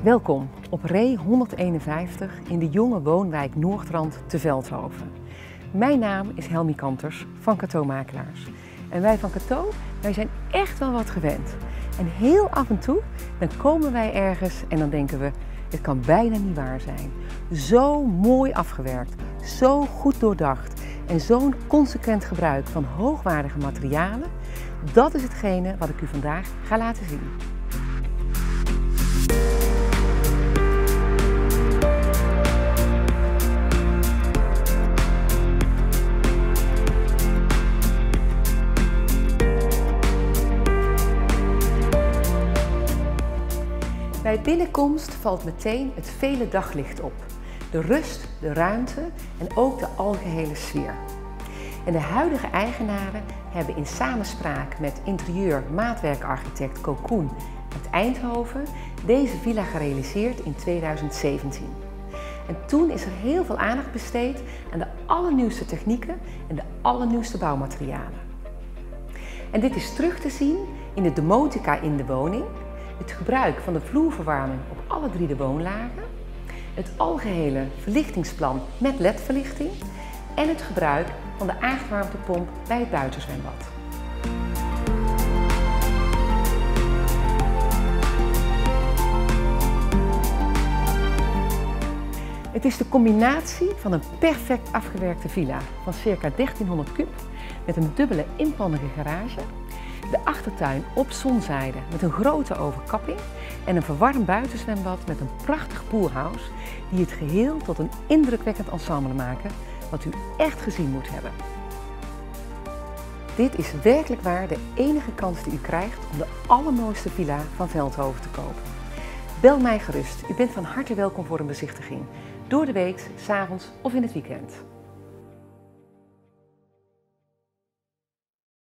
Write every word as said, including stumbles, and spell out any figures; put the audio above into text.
Welkom op Ree honderdeenenvijftig in de jonge woonwijk Noordrand te Veldhoven. Mijn naam is Helmi Kanters van Cateau Makelaars. En wij van Cateau, wij zijn echt wel wat gewend. En heel af en toe, dan komen wij ergens en dan denken we, het kan bijna niet waar zijn. Zo mooi afgewerkt, zo goed doordacht en zo'n consequent gebruik van hoogwaardige materialen, dat is hetgene wat ik u vandaag ga laten zien. Bij binnenkomst valt meteen het vele daglicht op. De rust, de ruimte en ook de algehele sfeer. En de huidige eigenaren hebben in samenspraak met interieur-maatwerkarchitect Cocoon uit Eindhoven deze villa gerealiseerd in tweeduizend zeventien. En toen is er heel veel aandacht besteed aan de allernieuwste technieken en de allernieuwste bouwmaterialen. En dit is terug te zien in de domotica in de woning, het gebruik van de vloerverwarming op alle drie de woonlagen, het algehele verlichtingsplan met L E D-verlichting en het gebruik van de aardwarmtepomp bij het buitenzwembad. Het is de combinatie van een perfect afgewerkte villa van circa dertienhonderd kub met een dubbele inpannige garage, de achtertuin op zonzijde met een grote overkapping en een verwarmd buitenzwembad met een prachtig poolhouse die het geheel tot een indrukwekkend ensemble maken wat u echt gezien moet hebben. Dit is werkelijk waar de enige kans die u krijgt om de allermooiste villa van Veldhoven te kopen. Bel mij gerust, u bent van harte welkom voor een bezichtiging. Door de week, 's avonds of in het weekend.